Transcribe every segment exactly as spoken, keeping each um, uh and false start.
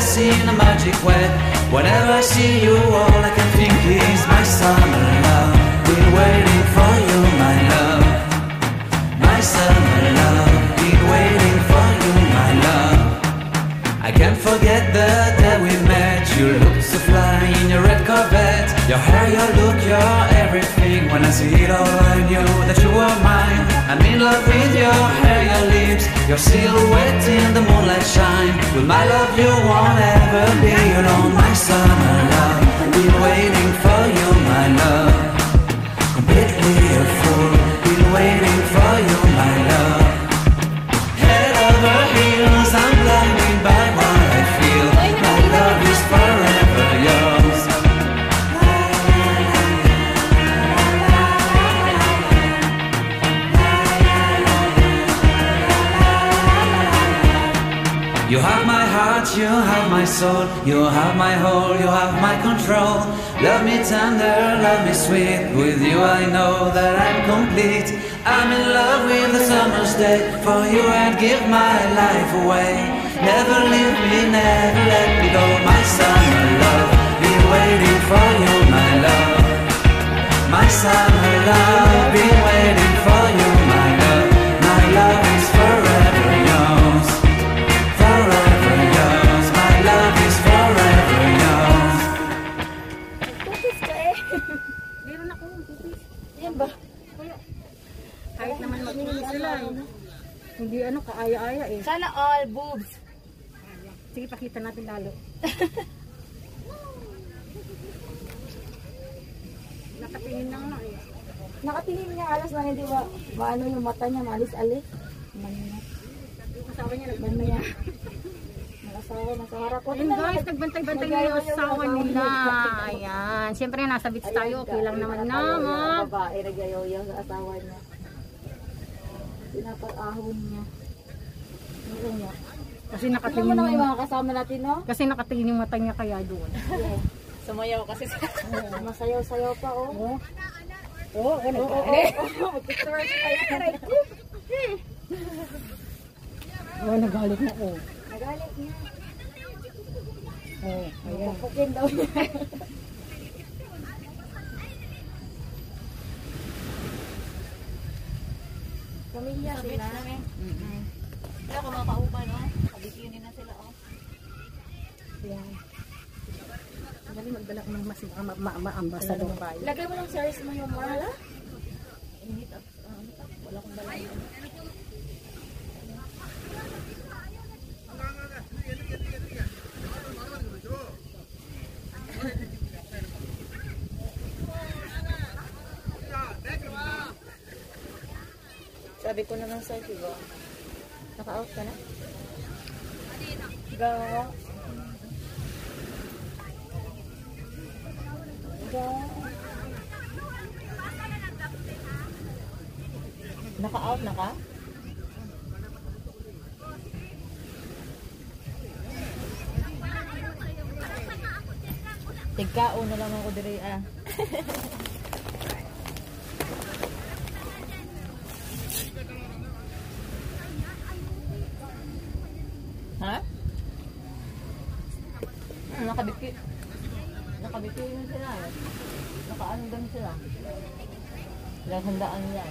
us in a magic way. Whenever I see you, all I can think is my summer love. Been waiting for you, my love. My summer love. Been waiting for you, my love. I can't forget the day we met. You looked so fly in your red Corvette. Your hair, your look, your everything. When I see it all, I knew that you were mine. I'm in love with your hair, your lips, your silhouette in the moonlight shine. With my love you won't ever be alone. My summer love, been waiting for you, my love. Completely a fool, been waiting for you, my love. Head over heels, I'm blinded by what I feel. My love is forever yours. You have my heart, you have my soul. You have my whole, you have my control. Love me tender, love me sweet. With you I know that I'm complete. I'm in love with the summer's day. For you I'd give my life away. Never leave me, never let me go. My summer love, been waiting for you, my love. My summer love, been waiting for you, my love. My love is forever yours. Forever yours, my love is forever yours. Pupis ka eh. Meron ako ng pupis. Yan ba? Kahit naman mag-pupis sila eh. Hindi ano, kaaya-aya eh. Sana all boobs. Sige, pakita natin lalo. Nakatingin lang na eh. Nakatingin niya alas na hindi ba maano yung mata niya, malis-alis. Manina. Asawa niya nagban Ano yan? Nakasawa na sa harap ko. Ayun guys, nagbantay-bantay na yung asawa nila. Ayan. Siyempre nasa beach tayo. Okay lang naman naman. Babae, nagyayaw sa asawa niya. Pinapag-ahon niya. Ano niya? Kasi Ano nakatingin mo naman yung, yung mga kasama natin, no? kasi nakatingin yung mata niya kaya doon. Yeah. Sumayaw kasi sa... Masayaw-sayaw pa, oh. Oo. Oo, oo, Oo, oo, oo. Mag-picture tayo. Oo, nagalit na oh. Nagalit niya. Oo, ayan. Papukin daw niya. Pamilya sila. Kaya kung makaupa, no? Kabikinin na sila, oh. Ayan. Dali magdala ko ng masig ang ma-maamba sa Dubai. Lagay mo ng size mo yung marala. Init at, uh, wala kong dala. Sabi ko naman sa'yo, diba? Naka-out ka na? Go. Go. Naka-out na ka? Tigkao na lang ako dire, ah. Ha? Hmm, nakabiki. Nakabiki yun sila eh. Nakaano din sila. Ilang handaan yan.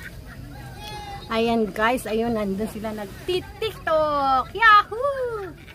Ayan guys, ayun, nandun sila nag-tiktok. Yahoo!